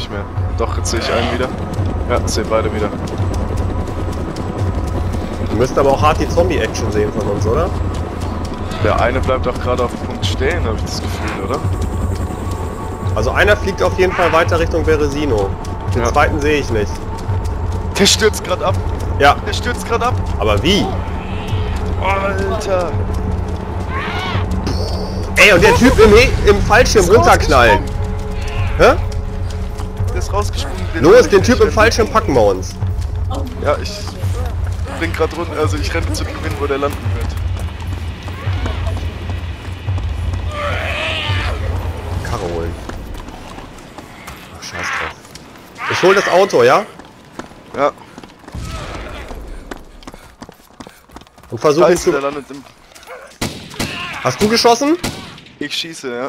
nicht mehr. Doch, jetzt sehe ich einen wieder. Ja, sehe beide wieder. Du müsst aber auch hart die Zombie-Action sehen von uns, oder? Der eine bleibt auch gerade auf dem Punkt stehen, habe ich das Gefühl, oder? Also einer fliegt auf jeden Fall weiter Richtung Beresino. Den zweiten sehe ich nicht. Der stürzt gerade ab. Ja. Der stürzt gerade ab. Aber wie? Alter. Ey, und der Typ im Fallschirm runterknallen. Hä? Der ist rausgesprungen. Los, den Typ im Fallschirm packen wir uns. Ja, ich bin gerade runter, also ich renne zu dem hin, wo der landen wird. Karre holen. Ach, scheiß drauf. Ich hol das Auto, ja? Ja. Und versuche ihn Scheiße, der zu... landet im... Hast du geschossen? Ich schieße, ja.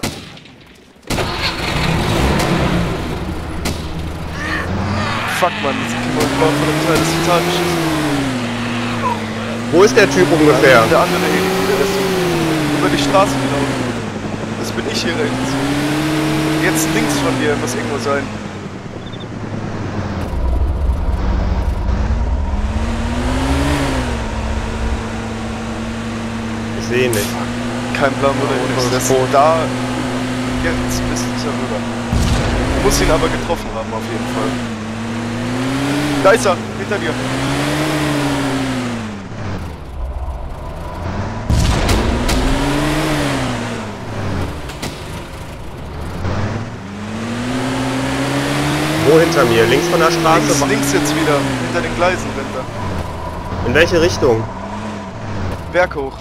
Fuck, Mann, das Keyboard von dem Teil ist total beschissen. Wo ist der Typ ungefähr? Der andere Heli, der ist über die Straße gelaufen. Das bin ich hier rechts. Jetzt links von dir muss irgendwo sein. Ich sehe ihn nicht. Kein Plan, wo der hin ist. Der ist da. Jetzt bist du rüber. Du musst ihn aber getroffen haben, auf jeden Fall. Da ist er, hinter dir. Wo hinter mir? Links von der Straße? Links jetzt wieder, hinter den Gleisen rennt er. In welche Richtung? Berg hoch.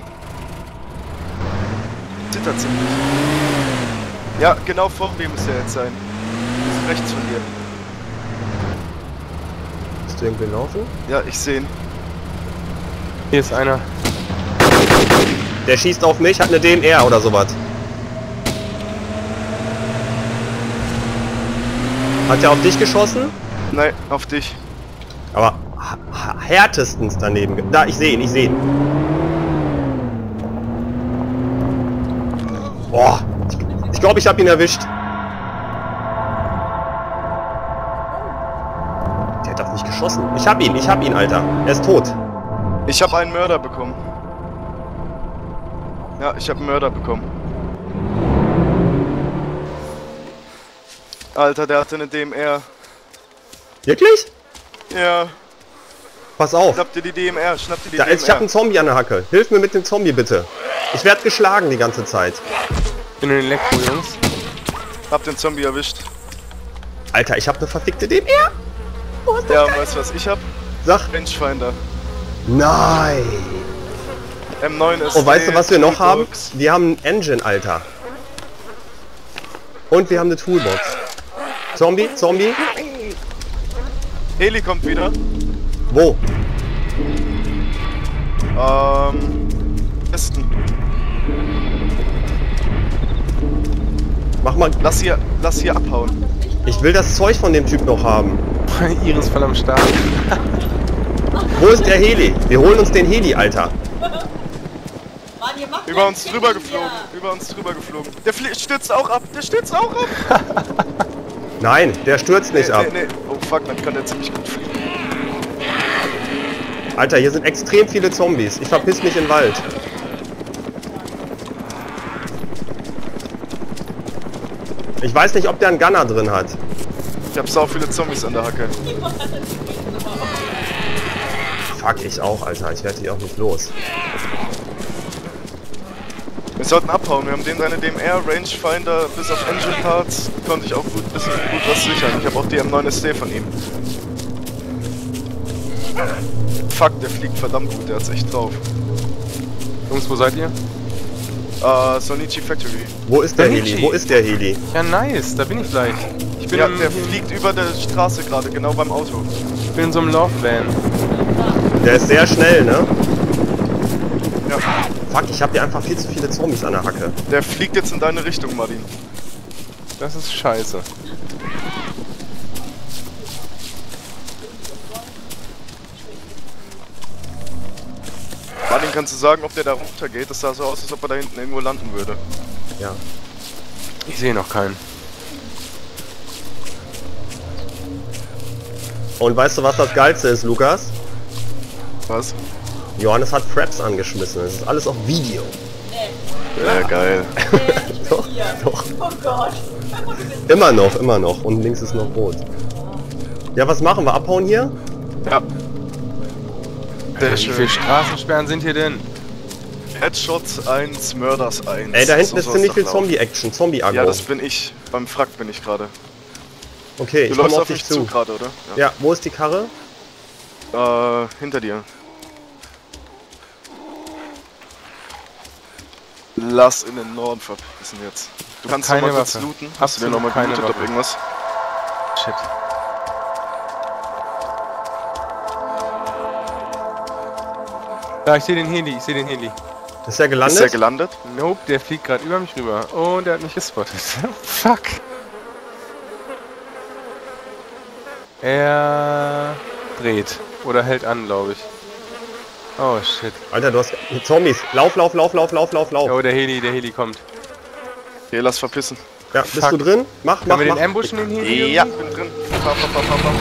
Zittert ziemlich. Ja, genau vor mir müsste er jetzt sein. Ist rechts von dir. Ist du irgendwie laufen? Ja, ich sehe ihn. Hier ist einer. Der schießt auf mich, hat eine DMR oder sowas. Hat er auf dich geschossen? Nein, auf dich. Aber härtestens daneben. Da, ich sehe ihn, ich sehe ihn. Boah, ich glaube, ich habe ihn erwischt. Der hat doch nicht geschossen. Ich hab ihn, Alter. Er ist tot. Ich habe einen Mörder bekommen. Ja, ich habe einen Mörder bekommen. Alter, der hatte eine DMR. Wirklich? Ja. Pass auf. Schnapp dir die DMR, schnapp dir die Da DMR. ist, ich habe einen Zombie an der Hacke. Hilf mir mit dem Zombie bitte. Ich werde geschlagen die ganze Zeit. In den Elektro, Jungs. Hab den Zombie erwischt. Alter, ich habe eine verfickte DMR. Oh, ist das Ja, geil. weißt du was ich hab? Sag. Rangefinder. Nein. M9 ist. Oh, weißt du, was wir noch haben? Wir haben einen Engine, Alter. Und wir haben eine Toolbox. Zombie, Zombie. Heli kommt wieder. Wo? Westen. Mach mal. Lass hier abhauen. Ich will das Zeug von dem Typ noch haben. Iris voll am Start. Wo ist der Heli? Wir holen uns den Heli, Alter. Mann, ihr macht Über ja uns Kinder drüber hier. geflogen. Über uns drüber geflogen. Der stürzt auch ab. Der stürzt auch ab. Nein, der stürzt nicht ab. Nee. Oh fuck, dann kann der ziemlich gut fliegen. Alter, hier sind extrem viele Zombies. Ich verpiss mich in den Wald. Ich weiß nicht, ob der einen Gunner drin hat. Ich hab sau viele Zombies an der Hacke. Fuck, ich auch, Alter. Ich werde hier auch nicht los. Wir sollten abhauen. Wir haben den seine DMR, Rangefinder, bis auf Engine Parts konnte ich auch gut was sichern. Ich habe auch die M9 ST von ihm. Fuck, der fliegt verdammt gut, der hat's echt drauf. Jungs, wo seid ihr? Sonichi Factory. Wo ist der Sonichi. Heli? Wo ist der Heli? Ja, nice, da bin ich gleich. Ich bin, Ja, der fliegt über der Straße gerade, genau beim Auto. ich bin in so einem Laufvan. Der ist sehr schnell, ne? Ja, Fuck, ich habe hier einfach viel zu viele Zombies an der Hacke. der fliegt jetzt in deine Richtung, Martin. Das ist scheiße. Martin, kannst du sagen, ob der da runtergeht? Das sah so aus, als ob er da hinten irgendwo landen würde. Ja. Ich sehe noch keinen. Und weißt du, was das Geilste ist, Lukas? Was? Johannes hat Fraps angeschmissen. Das ist alles auf Video. Ja, geil. Ich Doch, bin hier. doch. Oh Gott. Immer noch, immer noch. Und links ist noch rot. Ja, was machen wir? Abhauen hier? Ja. Sehr Wie schön. viele Straßensperren sind hier denn? Headshots 1, Mörders 1. Ey, da hinten So ist soll's ziemlich doch viel laufen. Zombie-Action, Zombie-Agro. Ja, das bin ich. Beim Frack bin ich gerade. Okay, Du ich komme läufst auf auf dich mich zu. gerade, oder? Ja, wo ist die Karre? Hinter dir. Lass in den Norden verpissen jetzt. Du kannst noch keine mal kurz Waffe. looten. Hast du dir Absolut noch mal keine gelootet, ob Waffe. irgendwas? Shit. Ja, ich sehe den Heli, ich sehe den Heli. Ist er gelandet? Ist er gelandet? Nope, der fliegt gerade über mich rüber. Und der hat mich gespottet. Fuck. Er dreht. Oder hält an, glaube ich. Oh shit. Alter, du hast Zombies. Lauf, lauf, lauf, lauf, lauf, lauf, lauf. Oh, der Heli kommt. Okay, lass verpissen. Ja, bist Fuck. du drin? Mach, Können mach, wir den mach. ambushen, den Heli? Ja, irgendwie? bin drin. Fahr.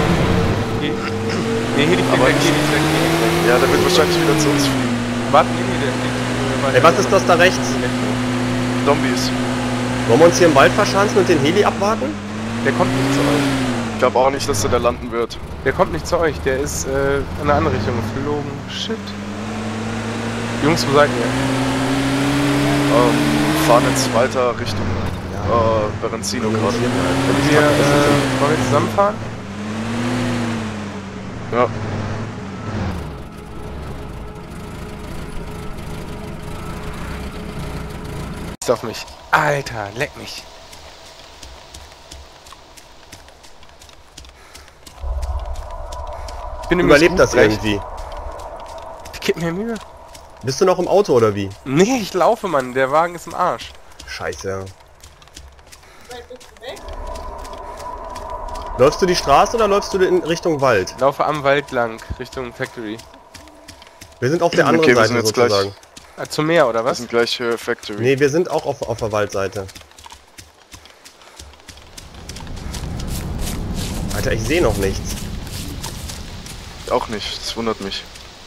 Nee, Heli fliegt Aber weg, nicht- Heli ist weg, Heli ist weg. Ja, der wird wahrscheinlich wieder zu uns fliegen. Warte, nee, der fliegt. Ey, was ist das da rechts? Zombies. Wollen wir uns hier im Wald verschanzen und den Heli abwarten? Der kommt nicht zu euch. Ich glaube auch nicht, dass der da landen wird. Der kommt nicht zu euch, der ist in eine andere Richtung geflogen. Shit. Jungs, wo seid ihr? Fahren jetzt weiter Richtung Berenzino gerade. Wollen wir zusammenfahren? Ja. Ist auf mich. Alter, leck mich. Ich bin übrigens Überlebt gut das recht. irgendwie? Gib mir Mühe. Bist du noch im Auto oder wie? Nee, ich laufe, Mann. Der Wagen ist im Arsch. Scheiße. Bist du weg? Läufst du die Straße oder läufst du in Richtung Wald? Laufe am Wald lang, Richtung Factory. Wir sind auf der anderen Okay, wir Seite sind jetzt gleich- sozusagen. Zum Meer, oder Wir was? sind gleich Factory. Nee, wir sind auch auf der Waldseite. Alter, ich sehe noch nichts. Auch nicht, das wundert mich.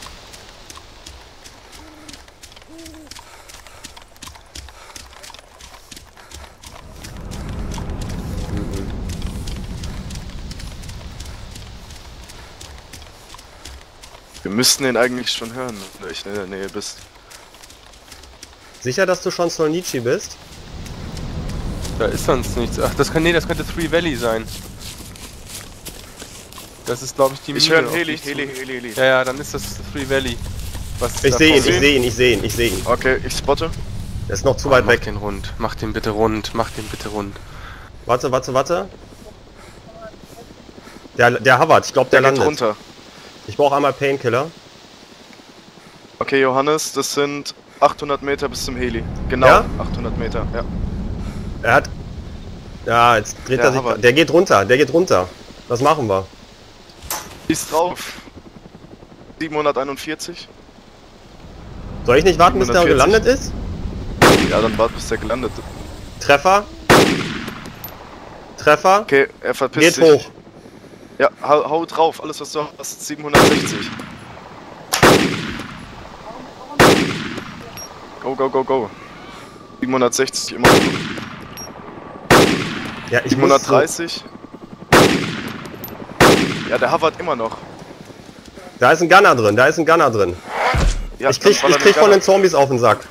Wir müssten den eigentlich schon hören, wenn du echt in der Nähe bist. Sicher, dass du schon Solnici bist? Da ist sonst nichts. Ach, das könnte Three Valley sein. Das ist, glaube ich, die Ich Mine, höre einen auf die Heli, ich zu- Heli. Ja, dann ist das Three Valley. Was Ich da sehe ihn, vorne ich ist. sehe ihn, ich sehe ihn, ich sehe ihn. Okay, ich spotte. Er ist noch zu weit Mach weg. den rund. Mach den bitte rund. Mach den bitte rund. Warte, warte, warte. Der hovert, ich glaube der Der geht landet. runter. Ich brauche einmal Painkiller. Okay, Johannes, das sind 800 Meter bis zum Heli. Genau, Ja? 800 Meter, ja. Er hat... Ja, jetzt dreht Der er sich... hovert. Der geht runter, der geht runter. Was machen wir? Ist drauf. 741. Soll ich nicht warten, bis der 740. gelandet ist? Ja, dann wart bis der gelandet ist. Treffer. Treffer. Okay, er verpisst Geht sich. hoch. Ja, hau drauf, alles was du hast, 760. Go. 760 immer. Ja, ich muss... 730. Ja, der hovert immer noch. Da ist ein Gunner drin, da ist ein Gunner drin. Ja, Ich krieg von den Zombies auf den Sack.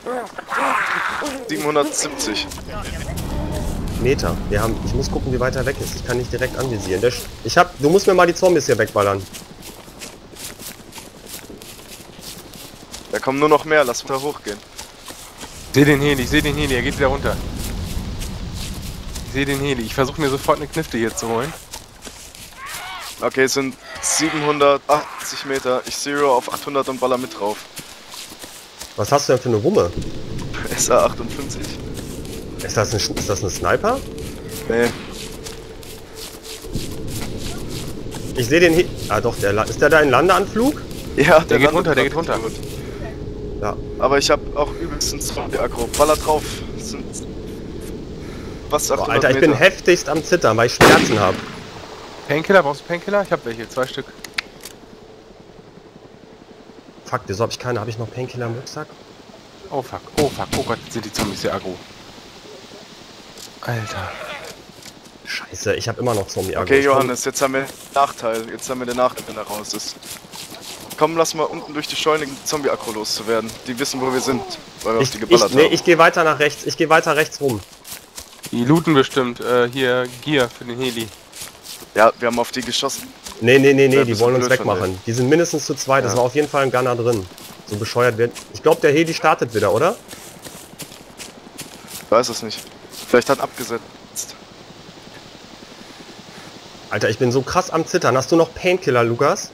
770. Meter. Ich muss gucken, wie weit er weg ist. Ich kann nicht direkt anvisieren. Du musst mir mal die Zombies hier wegballern. Da kommen nur noch mehr, lass da hochgehen. Ich sehe den Heli, er geht wieder runter. Ich sehe den Heli. Ich versuche mir sofort eine Knifte hier zu holen. Okay, es sind 780 Meter. Ich zero auf 800 und baller mit drauf. Was hast du denn für eine Wumme? SA 58. Ist das ein Sniper? Nee. Ich sehe den Ah doch, ist der da in Landeanflug? Ja, Der geht runter, landet grad. Ja. Aber ich habe auch übelsten Zombie-Aggro. Baller drauf. Das sind fast 800 Boah, Alter, ich Meter. bin heftigst am Zittern, weil ich Schmerzen habe. Painkiller, brauchst du Painkiller? Ich hab welche, 2 Stück. Fuck, wieso hab ich keine? Habe ich noch Painkiller im Rucksack? Oh fuck, oh Gott, sind die Zombies sehr aggro. Alter. Scheiße, ich habe immer noch Zombie-Agro. Okay, Johannes, jetzt haben wir den Nachteil. Jetzt haben wir den Nachteil, wenn er raus ist. Komm, lass mal unten durch die Scheune Zombie-Aggro loszuwerden. Die wissen, wo wir sind, weil wir auf die geballert haben. Ich gehe weiter nach rechts. Ich gehe weiter rechts rum. Die looten bestimmt, hier, Gear für den Heli. Ja, wir haben auf die geschossen. Nee, Ja, die wollen uns blöd von wegmachen. Die sind mindestens zu zweit. Das war auf jeden Fall ein Gunner drin. So bescheuert wird. Ich glaube, der Heli startet wieder, oder? Ich weiß es nicht. Vielleicht hat abgesetzt. Alter, ich bin so krass am Zittern. Hast du noch Painkiller, Lukas?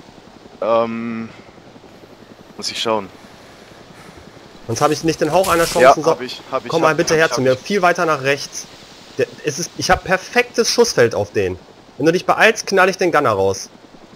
Muss ich schauen. Sonst habe ich nicht den Hauch einer Chance. Ja, So, hab ich. komm mal bitte her zu mir. Viel weiter nach rechts. Ich habe perfektes Schussfeld auf den. Wenn du dich beeilst, knall ich den Gunner raus.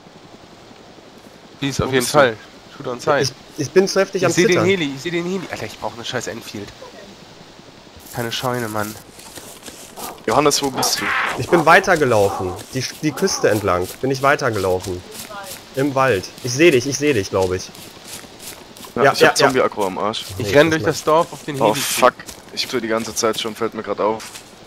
Dies auf Wo jeden bist du? Fall. Shoot on sight. Ich bin zu heftig am Ich sehe den Zittern. Heli, ich sehe den Heli. Alter, ich brauche eine scheiß Enfield. Keine Scheune, Mann. Johannes, wo bist du? Ich bin weitergelaufen. Die Küste entlang bin ich weitergelaufen. Im Wald. Ich sehe dich, glaube ich. Ja, ich hab Zombie-Aggro am Arsch. Ich renne durch das Dorf auf den Heli. Oh fuck. Ich tue die ganze Zeit schon, fällt mir gerade auf.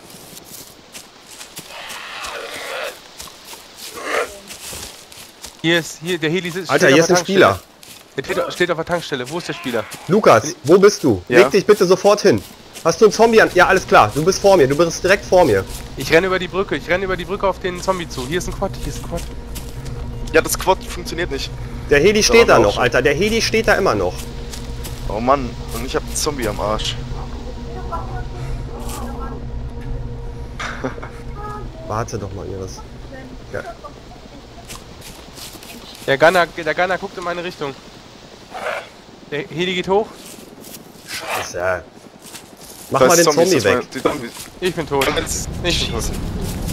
Hier, der Heli sitzt. Alter, steht hier auf ist ein der Spieler. Tankstelle. Der steht auf der Tankstelle. Wo ist der Spieler? Lukas, wo bist du? Ja? Leg dich bitte sofort hin. Hast du einen Zombie an? Ja, alles klar. Du bist vor mir. Du bist direkt vor mir. Ich renne über die Brücke. Ich renne über die Brücke auf den Zombie zu. Hier ist ein Quad. Hier ist ein Quad. Ja, das Quad funktioniert nicht. Der Heli Da steht da haben wir auch noch, schon. Alter. Der Heli steht da immer noch. Oh Mann, und ich hab einen Zombie am Arsch. Warte doch mal, Iris. Ja. Der Gunner guckt in meine Richtung. Der Heli geht hoch. Scheiße. Mach Da mal ist den Zombies, Zombie das weg. war- die Zombies. Ich bin tot. Jetzt Ich bin tot. schießen.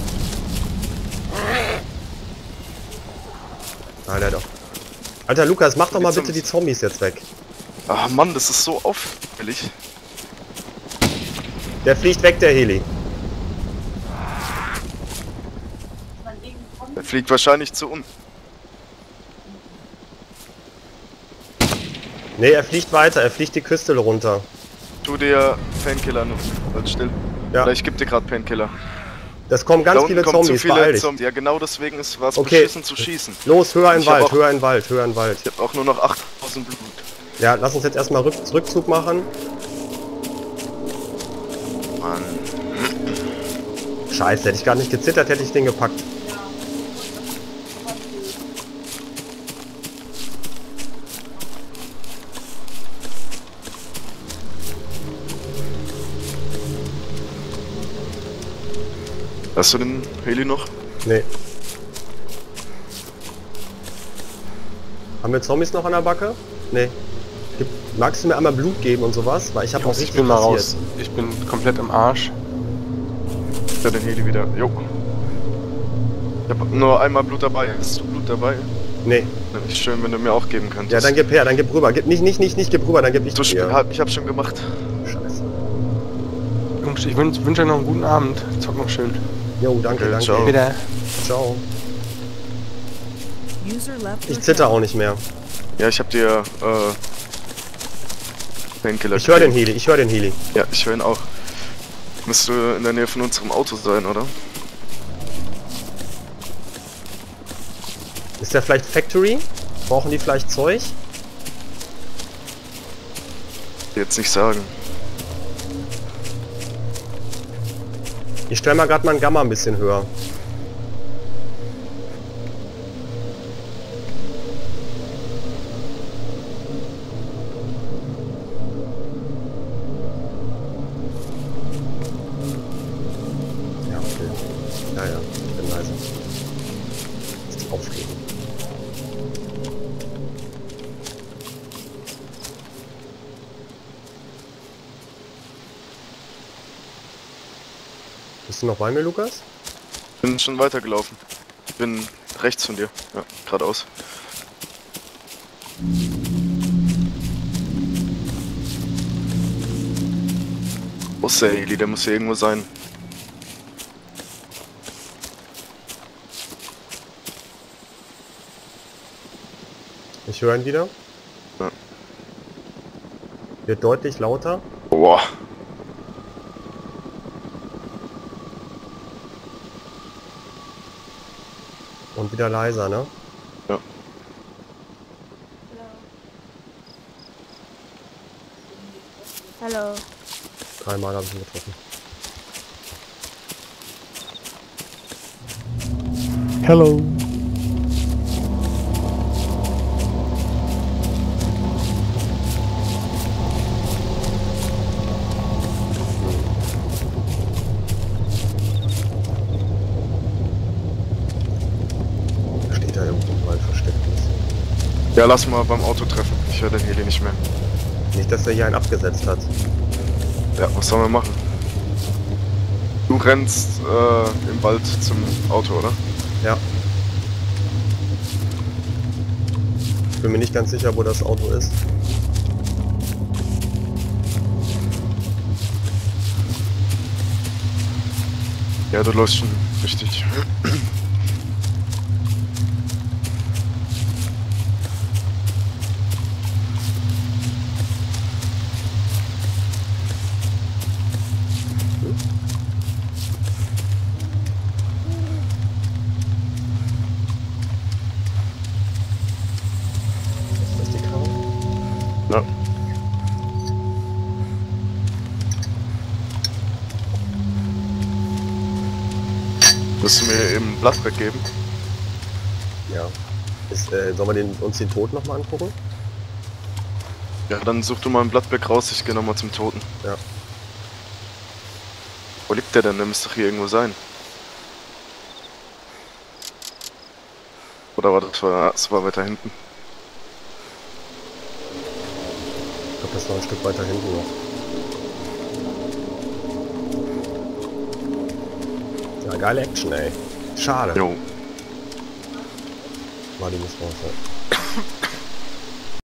Alter, doch. Alter, Lukas, mach doch Die mal bitte Zombies. die Zombies jetzt weg. Ah Mann, das ist so auffällig. Der fliegt weg, der Heli. Er fliegt wahrscheinlich zu uns. Nee, er fliegt weiter. Er fliegt die Küste runter. Tu dir Painkiller nur. Halt still. Ja. Oder ich geb dir gerade Painkiller. Das kommen Da ganz unten viele kommen Zombies. zu Beeil viele dich. Zombies. Ja, genau deswegen ist was Okay. beschissen zu schießen. Los, höher in Ich hab Wald, auch- höher in Wald, höher in Wald. Ich hab auch nur noch 8000 Blut. Ja, lass uns jetzt erstmal Rückzug machen. Mann. Scheiße, hätte ich gar nicht gezittert, hätte ich den gepackt. Hast du den Heli noch? Nee. Haben wir Zombies noch an der Backe? Nee. Magst du mir einmal Blut geben und sowas? Weil ich habe auch Ich richtig bin mal passiert. raus. Ich bin komplett im Arsch. Ja, den Heli wieder. Jo. Ich hab nur einmal Blut dabei. Hast du Blut dabei? Nee. Wäre nicht schön, wenn du mir auch geben könntest. Ja, dann gib her, dann gib rüber. Gib nicht, gib rüber, dann gib ich Du, dir. ich hab schon gemacht. Scheiße. Jungs, ich wünsche euch noch einen guten Abend. Zock noch schön. Jo, danke, Okay, danke. ciao. Wieder. Ciao. User left Ich your zitter channel. auch nicht mehr. Ja, ich hab dir Painkiller Ich höre den gegeben. Heli, ich höre den Heli. Ja, ich höre ihn auch. Müsste in der Nähe von unserem Auto sein, oder? Ist der vielleicht Factory? Brauchen die vielleicht Zeug? Jetzt nicht sagen. Ich stelle mal gerade meinen Gamma ein bisschen höher. Ja, okay. Ja, ja, ich bin leise. Das ist aufregend. Bist du noch bei mir, Lukas? Bin schon weitergelaufen. Ich bin rechts von dir. Ja, geradeaus. Wo ist der Heli? Der muss hier irgendwo sein. Ich höre ihn wieder. Ja. Wird deutlich lauter. Boah. Und wieder leiser, ne? Ja. Hallo. Dreimal habe ich ihn getroffen. Hello. Steht da irgendwo im Wald versteckt ist. Ja, lass mal beim Auto treffen. Ich höre den Heli nicht mehr. Nicht, dass er hier einen abgesetzt hat. Ja, was sollen wir machen? Du rennst im Wald zum Auto, oder? Ja. Ich bin mir nicht ganz sicher, wo das Auto ist. Ja, du läufst schon richtig. Ist das die Karre? Ja. Willst du mir eben ein Blatt weggeben? Ja. Sollen wir uns den Tod nochmal angucken? Ja, dann such du mal ein Blatt weg raus, ich geh nochmal zum Toten. Ja. Wo liegt der denn? Der müsste doch hier irgendwo sein. Oder war das war weiter hinten? Ich glaube, das ist noch ein Stück weiter hinten noch. Ja, geile Action, ey. Schade. Jo. War die nicht raus, ja.